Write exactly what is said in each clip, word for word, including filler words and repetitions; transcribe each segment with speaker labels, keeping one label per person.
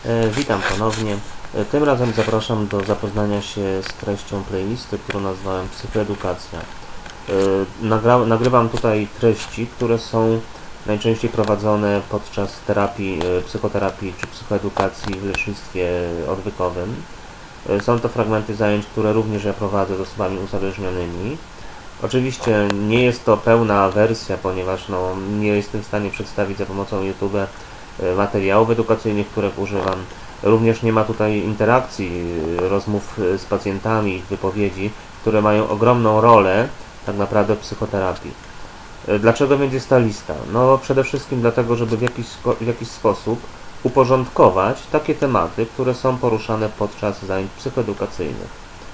Speaker 1: E, witam ponownie. E, tym razem zapraszam do zapoznania się z treścią playlisty, którą nazwałem Psychoedukacja. E, nagra nagrywam tutaj treści, które są najczęściej prowadzone podczas terapii, e, psychoterapii czy psychoedukacji w lecznictwie odwykowym. E, są to fragmenty zajęć, które również ja prowadzę z osobami uzależnionymi. Oczywiście nie jest to pełna wersja, ponieważ no, nie jestem w stanie przedstawić za pomocą YouTube materiałów edukacyjnych, których używam. Również nie ma tutaj interakcji, rozmów z pacjentami, ich wypowiedzi, które mają ogromną rolę tak naprawdę w psychoterapii. Dlaczego więc jest ta lista? No przede wszystkim dlatego, żeby w jakiś, w jakiś sposób uporządkować takie tematy, które są poruszane podczas zajęć psychoedukacyjnych.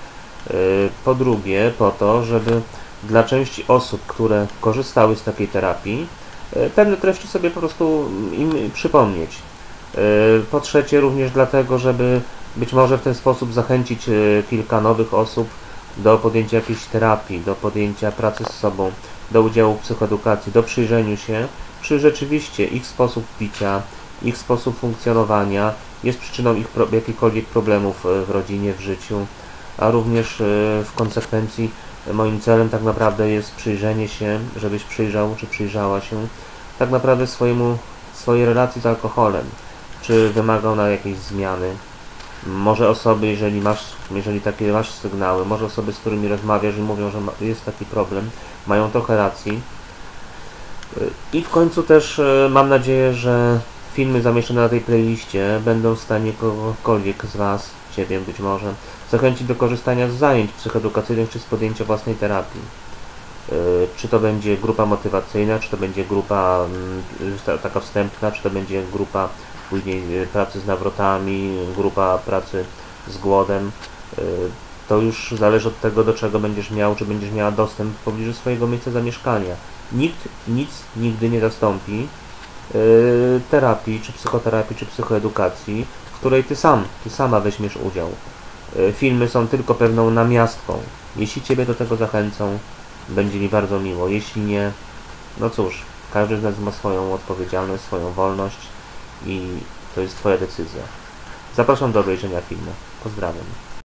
Speaker 1: Po drugie, po to, żeby dla części osób, które korzystały z takiej terapii, pewne treści sobie po prostu im przypomnieć. Po trzecie, również dlatego, żeby być może w ten sposób zachęcić kilka nowych osób do podjęcia jakiejś terapii, do podjęcia pracy z sobą, do udziału w psychoedukacji, do przyjrzeniu się, czy rzeczywiście ich sposób bicia, ich sposób funkcjonowania jest przyczyną ich pro, jakichkolwiek problemów w rodzinie, w życiu, a również w konsekwencji moim celem tak naprawdę jest przyjrzenie się, żebyś przyjrzał czy przyjrzała się tak naprawdę swojemu, swojej relacji z alkoholem, czy wymaga ona jakiejś zmiany. Może osoby, jeżeli masz, jeżeli takie masz sygnały, może osoby, z którymi rozmawiasz i mówią, że jest taki problem, mają trochę racji. I w końcu też mam nadzieję, że filmy zamieszczone na tej playliście będą w stanie kogokolwiek z Was, Ciebie być może, zachęcić do korzystania z zajęć psychoedukacyjnych czy z podjęcia własnej terapii. Czy to będzie grupa motywacyjna, czy to będzie grupa taka wstępna, czy to będzie grupa później pracy z nawrotami, grupa pracy z głodem. To już zależy od tego, do czego będziesz miał, czy będziesz miała dostęp w pobliżu swojego miejsca zamieszkania. Nikt nic nigdy nie zastąpi terapii, czy psychoterapii, czy psychoedukacji, w której ty sam, ty sama weźmiesz udział. Filmy są tylko pewną namiastką. Jeśli Ciebie do tego zachęcą, będzie mi bardzo miło. Jeśli nie, no cóż, każdy z nas ma swoją odpowiedzialność, swoją wolność i to jest Twoja decyzja. Zapraszam do obejrzenia filmu. Pozdrawiam.